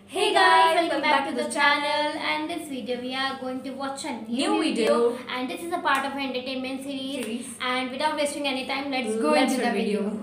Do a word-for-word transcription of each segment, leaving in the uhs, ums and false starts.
Hey guys, welcome back to the channel, and this video we are going to watch a new, new video, video and this is a part of an entertainment series, series. And without wasting any time, let's go let's into the video, video.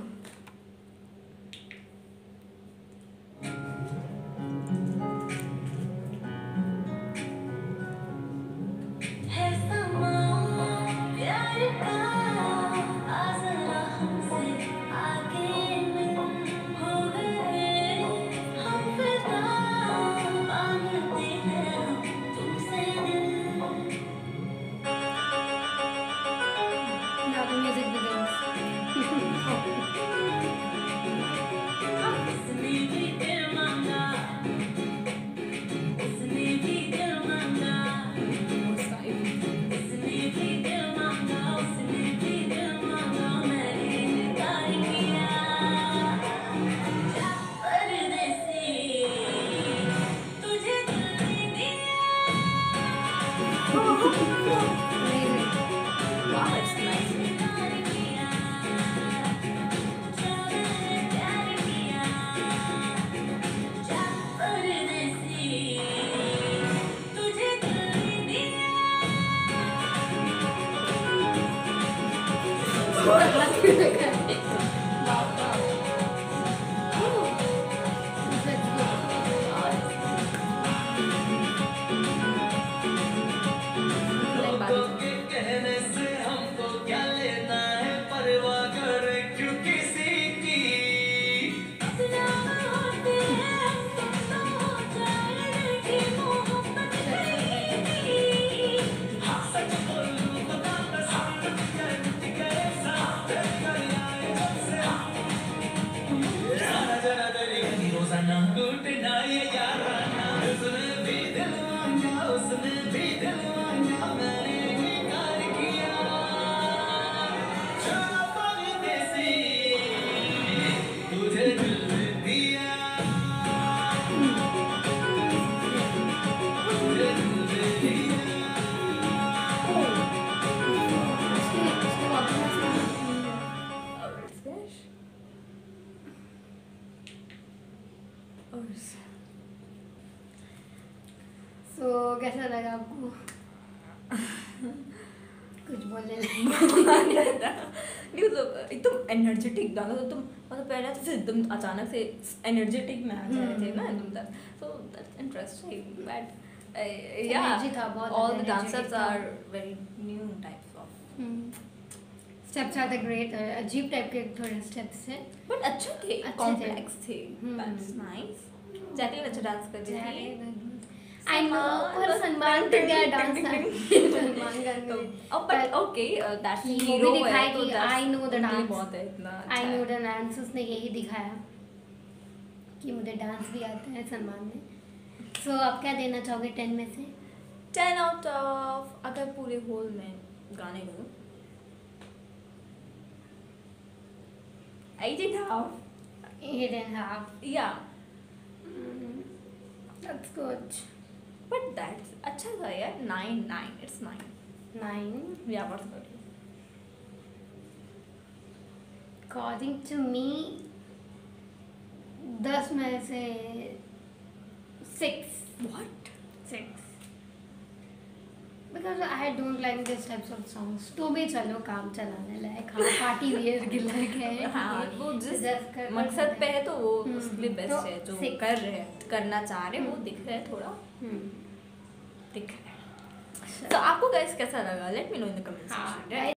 तो कैसा लगा आपको? कुछ बोलने लगे नहीं मतलब एकदम एनर्जेटिक गाना तो तुम मतलब पहले तो एकदम अचानक से एनर्जेटिक में आ जा रहे थे ना एकदम तक so that's interesting but yeah all the dancers are very new types of steps are the great अजीब टाइप के थोड़े स्टेप्स थे बट अच्छे थे कॉम्प्लेक्स थे दैट्स नाइस जैकलिन अच्छा डांस कर रही थी I know, और सलमान का क्या डांस था सलमान का but okay that hero भी दिखाया कि I know the dance बहुत है इतना I know the dance उसने यही दिखाया कि मुझे डांस भी आता है सलमान ने so आप क्या देना चाहोगे टेन में से टेन out of अगर पूरे होल में गाने को eight and a half eight and a half yeah mm, that's good but that's अच्छा था यार nine nine it's nine nine yeah what's good according to me दस में से six what six because I don't like this types of songs तो भी चलो काम चलाने लायक हाँ पार्टी वियर के लायक है हाँ वो जिस मकसद पे है तो वो उसके लिए बेस्ट है जो कर रहे हैं करना चाह रहे हैं वो दिख रहा है थोड़ा दिख रहा है तो आपको गाइस कैसा लगा let me know in the comment section